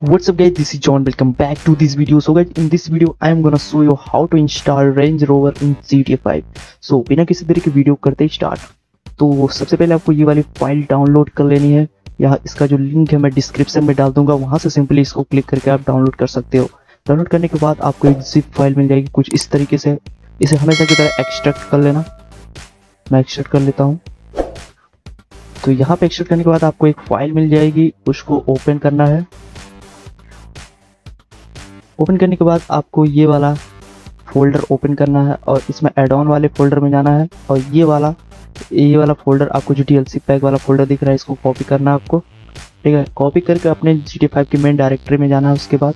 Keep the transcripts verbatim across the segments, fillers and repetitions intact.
What's up guys, this is John. Welcome back to this video. So guys, in this video I am gonna show you how to install Range Rover in G T A five. So बिना किसी देरी के video करते ही start. तो सबसे पहले आपको ये वाली फाइल डाउनलोड कर लेनी है. यहाँ इसका जो लिंक है मैं डिस्क्रिप्शन में डाल दूंगा, वहां से सिंपली इसको क्लिक करके आप डाउनलोड कर सकते हो. डाउनलोड करने के बाद आपको एक जिप फाइल मिल जाएगी कुछ इस तरीके से. इसे हमेशा की तरह एक्सट्रैक्ट कर लेना. मैं एक्सट्रैक्ट कर लेता हूँ. तो यहाँ पे एक्सट्रैक्ट करने के बाद आपको एक फाइल मिल जाएगी, उसको ओपन करना है. ओपन करने के बाद आपको ये वाला फोल्डर ओपन करना है और इसमें एड ऑन वाले फोल्डर में जाना है. और ये वाला ये वाला फोल्डर आपको जो डीएलसी पैक वाला फोल्डर दिख रहा है, इसको कॉपी करना है आपको. ठीक है, कॉपी करके अपने जी टी ए फाइव की मेन डायरेक्टरी में जाना है. उसके बाद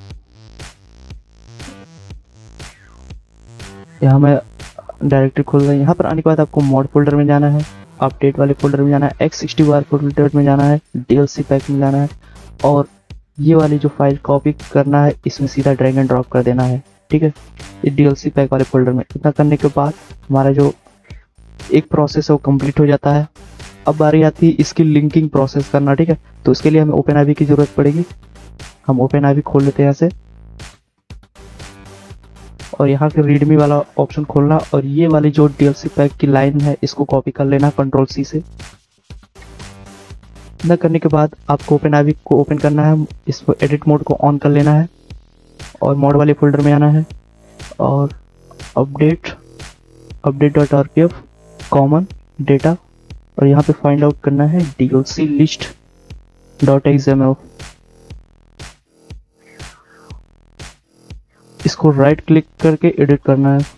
यहाँ मैं डायरेक्टरी खोल रहा हूँ. यहाँ पर आने के बाद आपको मॉड फोल्डर में जाना है, अपडेट वाले फोल्डर में जाना है, एक्स सिक्सटी वार फोल्डर में जाना है, डीएलसी पैक में जाना है और ये वाली जो फाइल कॉपी करना है इसमें सीधा ड्रैग एंड ड्रॉप कर देना है. ठीक है, ये डीएलसी पैक वाले फोल्डर में. इतना करने के बाद हमारा जो एक प्रोसेस है वो कंप्लीट हो जाता है. अब बारी आती है इसकी लिंकिंग प्रोसेस करना. ठीक है, तो उसके लिए हमें ओपन आईवी की जरूरत पड़ेगी. हम ओपन आईवी खोल लेते हैं यहाँ से और यहाँ के रीडमी वाला ऑप्शन खोलना और ये वाली जो डीएलसी पैक की लाइन है इसको कॉपी कर लेना कंट्रोल सी से. न करने के बाद आपको ओपन आईवी को ओपन करना है, इसको एडिट मोड को ऑन कर लेना है और मोड वाले फोल्डर में आना है और update update dot R P F common data और यहाँ पे फाइंड आउट करना है DLC list dot X M L. इसको राइट क्लिक करके एडिट करना है.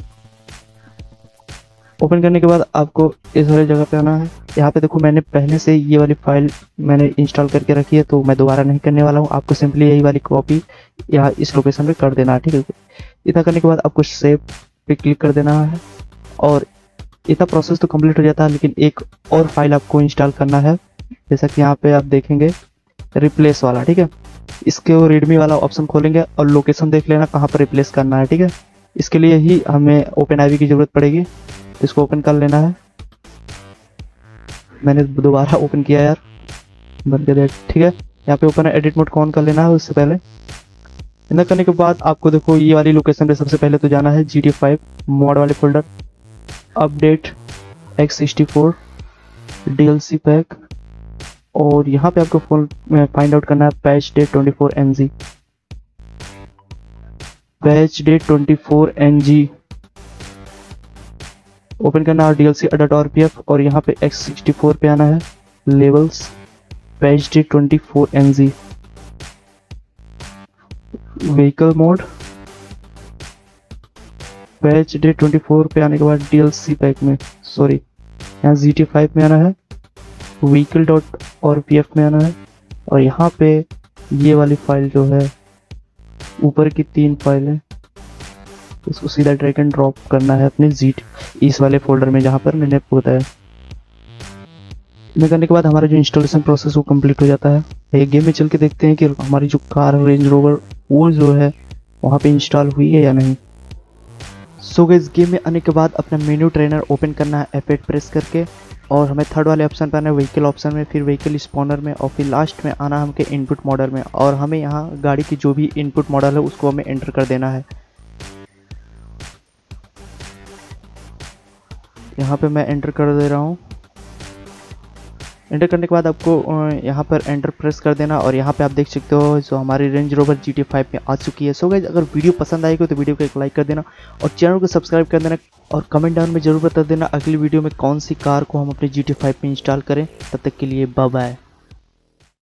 ओपन करने के बाद आपको इस वाली जगह पे आना है. यहाँ पे देखो मैंने पहले से ये वाली फाइल मैंने इंस्टॉल करके रखी है, तो मैं दोबारा नहीं करने वाला हूँ. आपको सिंपली यही वाली कॉपी यहाँ इस लोकेशन पे कर देना है. ठीक है, इतना करने के बाद आपको सेव पे क्लिक कर देना है और इतना प्रोसेस तो कंप्लीट हो जाता है. लेकिन एक और फाइल आपको इंस्टॉल करना है, जैसा कि यहाँ पे आप देखेंगे रिप्लेस वाला. ठीक है, इसके वो रीडमी वाला ऑप्शन खोलेंगे और लोकेशन देख लेना कहाँ पर रिप्लेस करना है. ठीक है, इसके लिए ही हमें ओपन आईवी की जरूरत पड़ेगी. इसको ओपन कर लेना है. मैंने दोबारा ओपन किया यार, बंद कर दिया. ठीक है, यहाँ पे ओपन एडिट मोड को ऑन कर लेना है. उससे पहले इतना करने के बाद आपको देखो ये वाली लोकेशन पे सबसे पहले तो जाना है G T A five mod वाले folder, update X sixty four DLC pack और यहाँ पे आपको फाइंड आउट करना है patch day twenty four N G patch day twenty four N G open करना है DLC dot R P F और यहाँ पे एक्स सिक्सटी फोर पे आना है levels patch day twenty four N G vehicle mod patch day twenty four पे आने के बाद डीएलसी पैक में सॉरी यहाँ जी टी ए फाइव में आना है, vehicle dot R P F में आना है और यहाँ पे ये वाली फाइल जो है ऊपर की तीन फाइलें इसको सीधा ड्रैग एंड ड्रॉप करना है अपने जीट इस वाले फोल्डर में जहाँ पर मैंने बताया. इतना करने के बाद हमारा जो इंस्टॉलेशन प्रोसेस वो कंप्लीट हो जाता है. एक गेम में चल के देखते हैं कि हमारी जो कार रेंज रोवर वो जो है वहाँ पे इंस्टॉल हुई है या नहीं. सो गाइस, गेम में आने के बाद अपना मेन्यू ट्रेनर ओपन करना है एफ एट प्रेस करके और हमें थर्ड वाले ऑप्शन पर आना है व्हीकल ऑप्शन में, फिर व्हीकल स्पॉनर में और फिर लास्ट में आना है हमके इनपुट मॉडल में और हमें यहाँ गाड़ी की जो भी इनपुट मॉडल है उसको हमें एंटर कर देना है. यहाँ पे मैं एंटर कर दे रहा हूँ. एंटर करने के बाद आपको यहाँ पर एंटर प्रेस कर देना और यहाँ पे आप देख सकते हो जो हमारी Range Rover G T A five में आ चुकी है. सो गाइस, अगर वीडियो पसंद आएगी तो वीडियो को एक लाइक कर देना और चैनल को सब्सक्राइब कर देना और कमेंट डाउन में जरूर बता देना अगली वीडियो में कौन सी कार को हम अपने जी टी ए फाइव में इंस्टॉल करें. तब तक के लिए बाय बाय.